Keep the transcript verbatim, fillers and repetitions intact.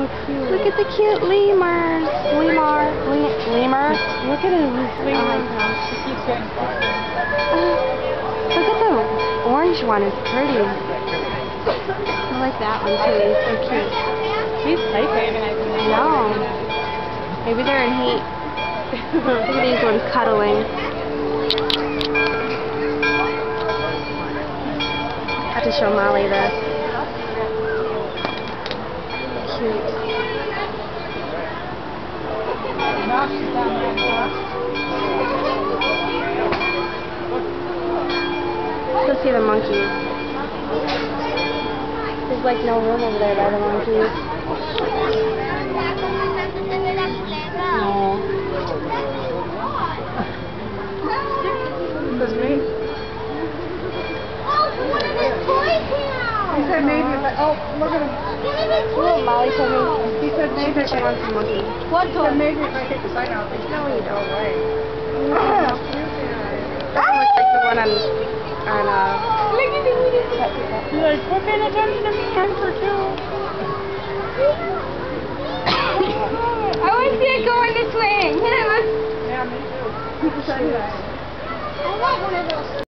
cute. Look at the cute lemurs. Lemur. Le lemur. Look at him. He's swinging Oh, on top. He keeps getting Uh, look at the orange one. It's pretty. I like that one too. He's so cute. He's typing. No. Maybe they're in heat. Look at these ones cuddling. I have to show Molly this. Cute. Let's see the monkeys. There's like no room over there by the monkeys. No. This is me. Oh, one of his toys here! He said maybe, but oh, look at him. One of his Oh, toys! Molly told me. He said She maybe. said she wants a monkey. What he said maybe if I take the sign out. No, you don't. Away. That looks like the one on, on uh, Look at the little He's like, we're paying attention to me for two. I want to see it go on the swing. Yeah, me too. I want one of those.